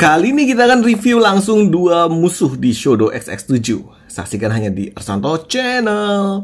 Kali ini kita akan review langsung dua musuh di Shodo XX7. Saksikan hanya di Arsanto Channel.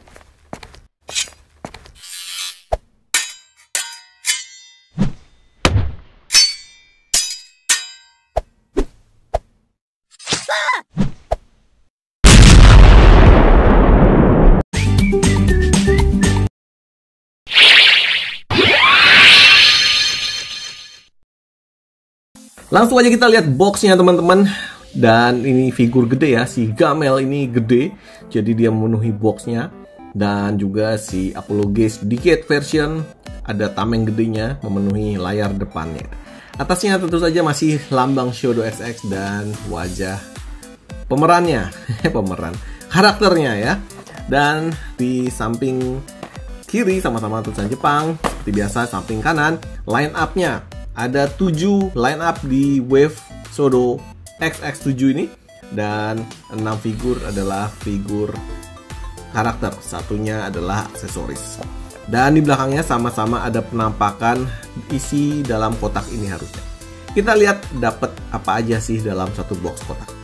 Langsung aja kita lihat boxnya teman-teman. Dan ini figur gede ya, si Gamel ini gede, jadi dia memenuhi boxnya. Dan juga si Apollo Gaze Decade version, ada tameng gedenya memenuhi layar depannya. Atasnya tentu saja masih lambang Shodo XX dan wajah pemerannya, pemeran karakternya ya. Dan di samping kiri sama-sama tulisan Jepang, seperti biasa samping kanan line up-nya. Ada 7 line up di Wave Shodo XX7 ini. Dan 6 figur adalah figur karakter, satunya adalah aksesoris. Dan di belakangnya sama-sama ada penampakan isi dalam kotak ini harusnya. Kita lihat dapat apa aja sih dalam satu box kotak.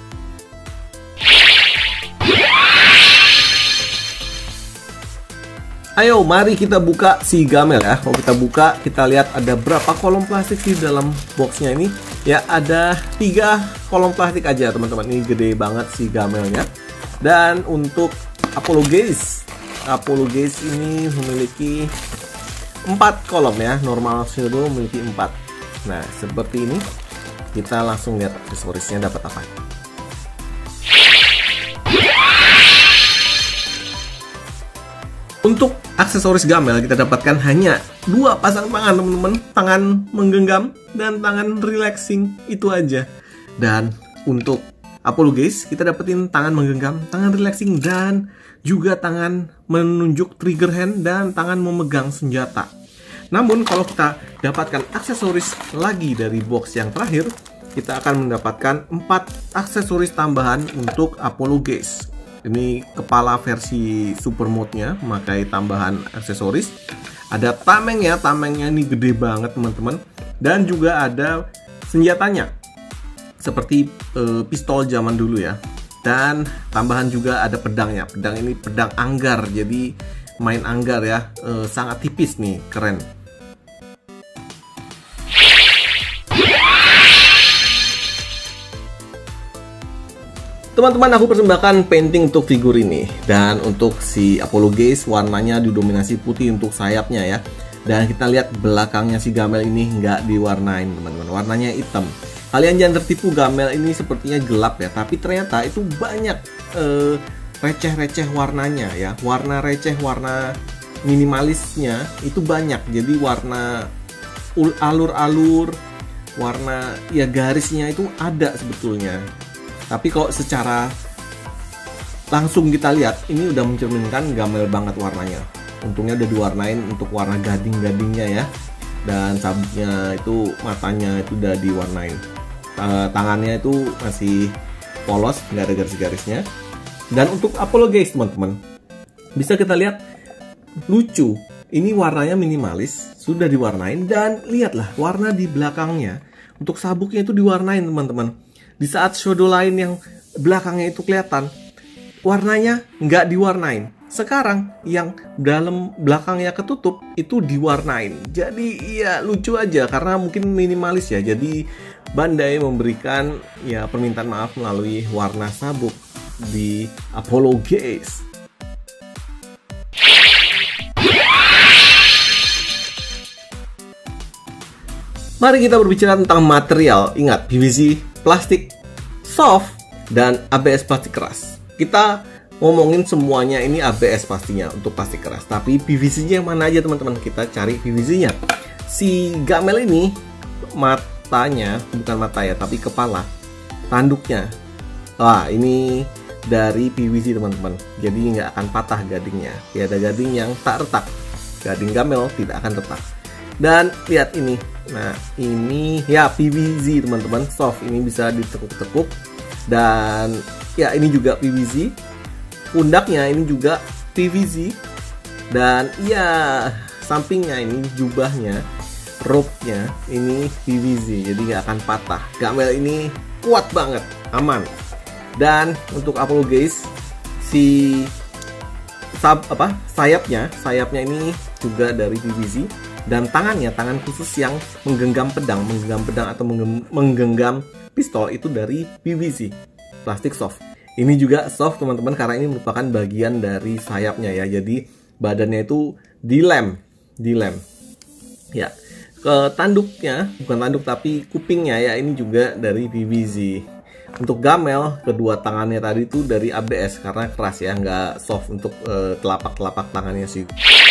Ayo, mari kita buka si Gamel ya. Kalau kita buka, kita lihat ada berapa kolom plastik di dalam boxnya ini. Ya, ada 3 kolom plastik aja teman-teman. Ini gede banget si Gamelnya. Dan untuk Apollo Gaze ini memiliki 4 kolom ya. Normal Shodo memiliki 4. Nah, seperti ini. Kita langsung lihat aksesorisnya dapat apa. Untuk aksesoris Gamel kita dapatkan hanya 2 pasang tangan teman-teman. Tangan menggenggam dan tangan relaxing, itu aja. Dan untuk Apollo Gaze kita dapetin tangan menggenggam, tangan relaxing, dan juga tangan menunjuk trigger hand dan tangan memegang senjata. Namun kalau kita dapatkan aksesoris lagi dari box yang terakhir, kita akan mendapatkan 4 aksesoris tambahan untuk Apollo Gaze. Ini kepala versi super mode-nya memakai tambahan aksesoris. Ada tamengnya, tamengnya ini gede banget teman-teman. Dan juga ada senjatanya seperti pistol zaman dulu ya. Dan tambahan juga ada pedangnya. Pedang ini pedang anggar, jadi main anggar ya. Sangat tipis nih, keren. Teman-teman, aku persembahkan painting untuk figur ini. Dan untuk si Apollo Gaze warnanya didominasi putih untuk sayapnya ya. Dan kita lihat belakangnya si Gamel ini nggak diwarnain teman-teman, warnanya hitam. Kalian jangan tertipu, Gamel ini sepertinya gelap ya, tapi ternyata itu banyak receh-receh warnanya ya. Warna receh, warna minimalisnya itu banyak. Jadi warna alur-alur, warna ya garisnya itu ada sebetulnya. Tapi kalau secara langsung kita lihat, ini udah mencerminkan Gamel banget warnanya. Untungnya udah diwarnain untuk warna gading-gadingnya ya. Dan sabuknya itu, matanya itu udah diwarnain. Tangannya itu masih polos, nggak ada garis-garisnya. Dan untuk Apollo Gaze teman-teman, bisa kita lihat lucu. Ini warnanya minimalis, sudah diwarnain. Dan lihatlah warna di belakangnya. Untuk sabuknya itu diwarnain teman-teman. Di saat Shodo lain yang belakangnya itu kelihatan, warnanya nggak diwarnain. Sekarang yang dalam belakangnya ketutup itu diwarnain. Jadi ya lucu aja karena mungkin minimalis ya. Jadi Bandai memberikan ya permintaan maaf melalui warna sabuk di Apollo Gaze. Mari kita berbicara tentang material. Ingat, PVC plastik soft dan ABS plastik keras. Kita ngomongin semuanya ini ABS pastinya untuk plastik keras. Tapi PVC-nya yang mana aja teman-teman? Kita cari PVC-nya. Si Gamel ini matanya, bukan mata ya, tapi kepala, tanduknya. Wah, ini dari PVC teman-teman. Jadi nggak akan patah gadingnya. Ya, ada gading yang tak retak. Gading Gamel tidak akan retak. Dan lihat ini. Nah, ini ya PVC teman-teman, soft. Ini bisa ditekuk-tekuk. Dan ya ini juga PVC. Pundaknya ini juga PVC. Dan ya sampingnya ini jubahnya rope-nya ini PVC, jadi nggak akan patah. Gamel ini kuat banget, aman. Dan untuk Apollo Gaze, si sayapnya ini juga dari PVC, dan tangan khusus yang menggenggam pedang atau menggenggam pistol itu dari PVC, plastik soft. Ini juga soft teman-teman karena ini merupakan bagian dari sayapnya ya. Jadi badannya itu dilem. Ya. Ke tanduknya, bukan tanduk tapi kupingnya ya, ini juga dari PVC. Untuk gamel, kedua tangannya tadi itu dari ABS karena keras ya, nggak soft untuk telapak tangannya sih.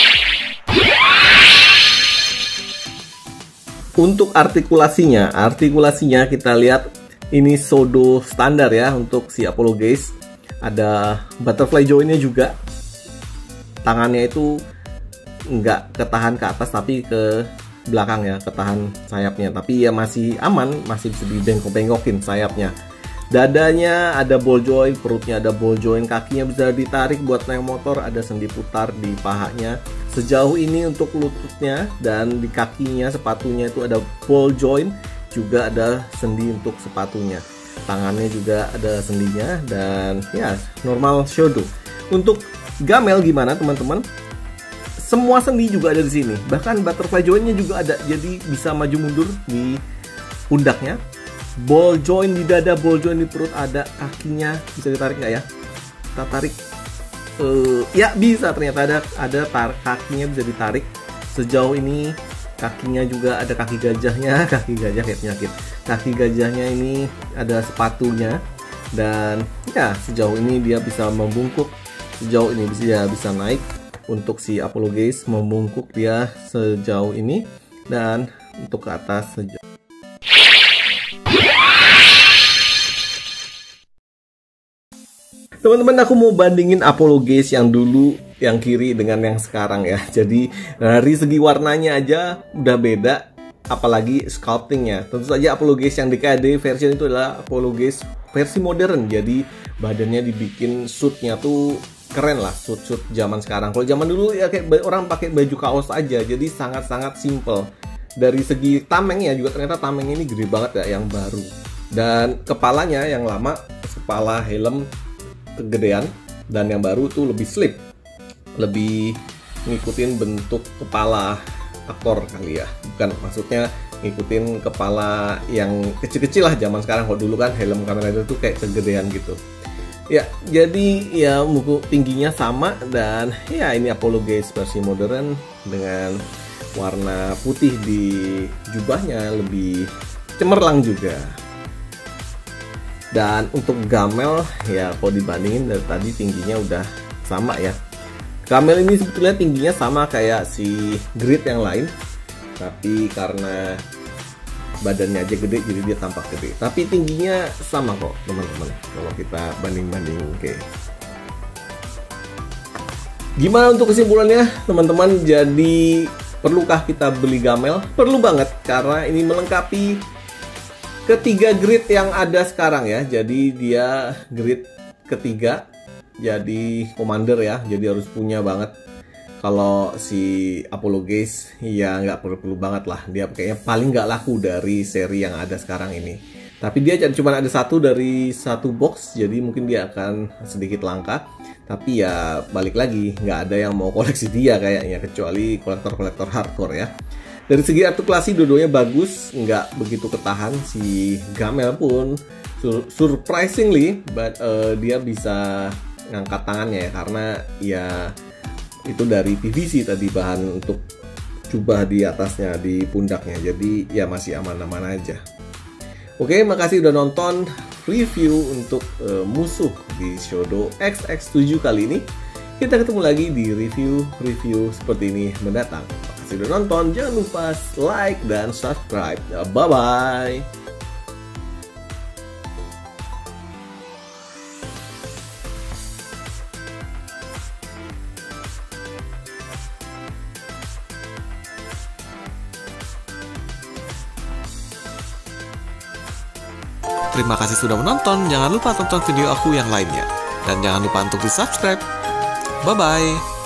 Untuk artikulasinya kita lihat ini Shodo standar ya untuk si Apollo Gaze. Ada butterfly jointnya juga. Tangannya itu nggak ketahan ke atas tapi ke belakang ya, ketahan sayapnya. Tapi ya masih aman, masih bisa dibengkok-bengkokin sayapnya. Dadanya ada ball joint, perutnya ada ball joint, kakinya bisa ditarik buat naik motor, ada sendi putar di pahanya. Sejauh ini untuk lututnya dan di kakinya, sepatunya itu ada ball joint, juga ada sendi untuk sepatunya. Tangannya juga ada sendinya dan ya normal Shodo. Untuk gamel gimana teman-teman? Semua sendi juga ada di sini. Bahkan butterfly jointnya juga ada, jadi bisa maju mundur di pundaknya. Ball joint di dada, ball joint di perut ada, kakinya bisa ditarik nggak ya? Kita tarik. Ya bisa, ternyata ada kakinya bisa ditarik. Sejauh ini kakinya juga ada kaki gajahnya, kaki gajah kayak penyakit. Kaki gajahnya ini ada sepatunya dan ya sejauh ini dia bisa membungkuk. Sejauh ini dia bisa naik. Untuk si Apollo Gaze membungkuk dia sejauh ini dan untuk ke atas sejauh. Teman-teman, aku mau bandingin Apollo Gaze yang dulu, yang kiri dengan yang sekarang ya. Jadi dari segi warnanya aja udah beda, apalagi sculptingnya. Tentu saja Apollo Gaze yang DKD version itu adalah Apollo Gaze versi modern. Jadi badannya dibikin suitnya tuh keren lah, suit zaman sekarang. Kalau zaman dulu ya kayak orang pakai baju kaos aja, jadi sangat-sangat simple. Dari segi tamengnya juga ternyata tamengnya ini gede banget ya yang baru. Dan kepalanya yang lama, kepala helm kegedean, dan yang baru tuh lebih slip, lebih ngikutin bentuk kepala aktor kali ya. Bukan, maksudnya ngikutin kepala yang kecil-kecil lah zaman sekarang. Kalau dulu kan helm Kamen Rider tuh kayak kegedean gitu. Ya, jadi ya muka tingginya sama dan ya ini Apollo Gaze versi modern dengan warna putih di jubahnya, lebih cemerlang juga. Dan untuk gamel ya kalau dibandingin dari tadi tingginya udah sama ya. Gamel ini sebetulnya tingginya sama kayak si Grid yang lain, tapi karena badannya aja gede jadi dia tampak gede, tapi tingginya sama kok teman-teman kalau kita banding-banding. Oke. Gimana untuk kesimpulannya teman-teman? Jadi perlukah kita beli gamel? Perlu banget karena ini melengkapi ketiga grid yang ada sekarang ya. Jadi dia grid ketiga, jadi commander ya, jadi harus punya banget. Kalau si Apollo Gaze ya nggak perlu banget lah, dia kayaknya paling nggak laku dari seri yang ada sekarang ini. Tapi dia cuma ada satu dari satu box, jadi mungkin dia akan sedikit langka. Tapi ya balik lagi, nggak ada yang mau koleksi dia kayaknya, kecuali kolektor-kolektor hardcore ya. Dari segi artikulasi dua-duanya bagus, nggak begitu ketahan. Si Gamel pun surprisingly, dia bisa ngangkat tangannya ya, karena ya itu dari PVC tadi bahan untuk jubah di atasnya, di pundaknya. Jadi ya masih aman-aman aja. Oke, makasih udah nonton review untuk musuh di Shodo XX7 kali ini. Kita ketemu lagi di review seperti ini mendatang. Makasih udah nonton, jangan lupa like dan subscribe. Bye-bye. Terima kasih sudah menonton, jangan lupa tonton video aku yang lainnya. Dan jangan lupa untuk di subscribe. Bye-bye.